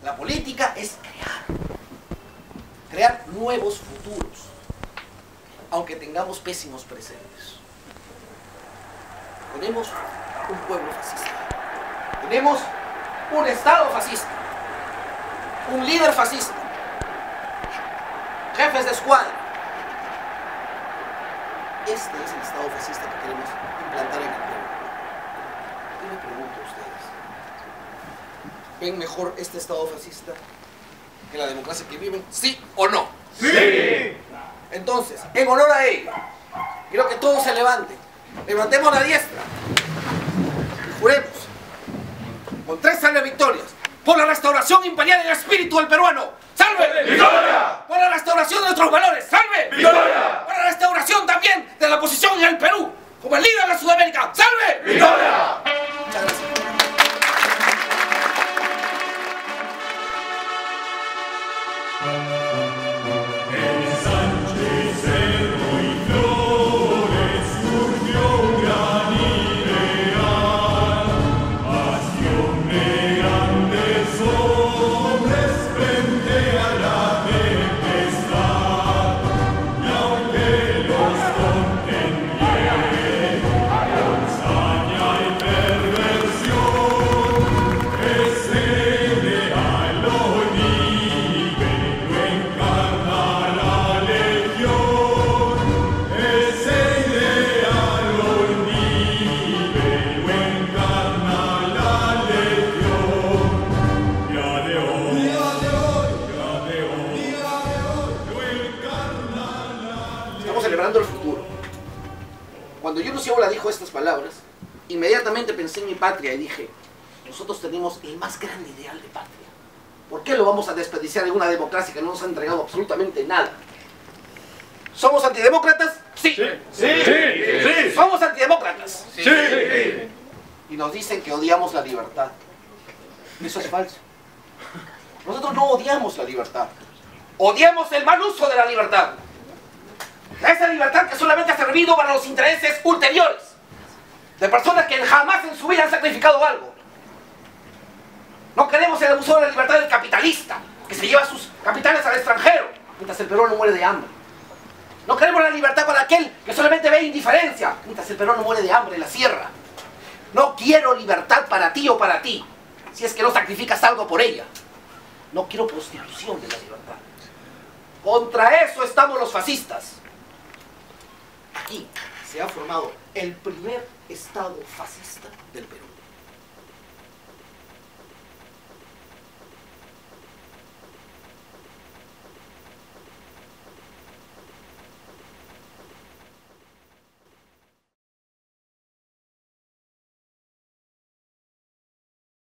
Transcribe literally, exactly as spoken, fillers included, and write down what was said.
La política es crear. Crear nuevos futuros, aunque tengamos pésimos presentes. Tenemos un pueblo fascista. Tenemos un Estado fascista. Un líder fascista. Jefes de escuadra. Este es el Estado fascista que queremos implantar en el Perú. Yo me pregunto a ustedes, ¿ven mejor este Estado fascista que la democracia que viven? ¿Sí o no? ¡Sí! Entonces, en honor a ello, quiero que todos se levanten. Levantemos la diestra. Y juremos, con tres salve victorias, por la restauración imperial del espíritu del peruano. ¡Salve! ¡Victoria! Por la restauración de nuestros valores. ¡Salve! ¡Victoria! Por la restauración también de la posición en el Perú como el líder de Sudamérica. ¡Salve! ¡Victoria! Muchas gracias. Celebrando el futuro. Cuando Yunus Evola dijo estas palabras, inmediatamente pensé en mi patria y dije, nosotros tenemos el más grande ideal de patria. ¿Por qué lo vamos a desperdiciar en una democracia que no nos ha entregado absolutamente nada? ¿Somos antidemócratas? Sí. Sí. Sí. Sí. ¿Somos antidemócratas? Sí. Sí. Y nos dicen que odiamos la libertad. Eso es falso. Nosotros no odiamos la libertad. Odiamos el mal uso de la libertad. Esa libertad que solamente ha servido para los intereses ulteriores de personas que jamás en su vida han sacrificado algo. No queremos el abuso de la libertad del capitalista que se lleva sus capitales al extranjero mientras el peruano muere de hambre. No queremos la libertad para aquel que solamente ve indiferencia mientras el peruano muere de hambre en la sierra. No quiero libertad para ti o para ti si es que no sacrificas algo por ella. No quiero prostitución de la libertad. Contra eso estamos los fascistas. Aquí se ha formado el primer Estado fascista del Perú.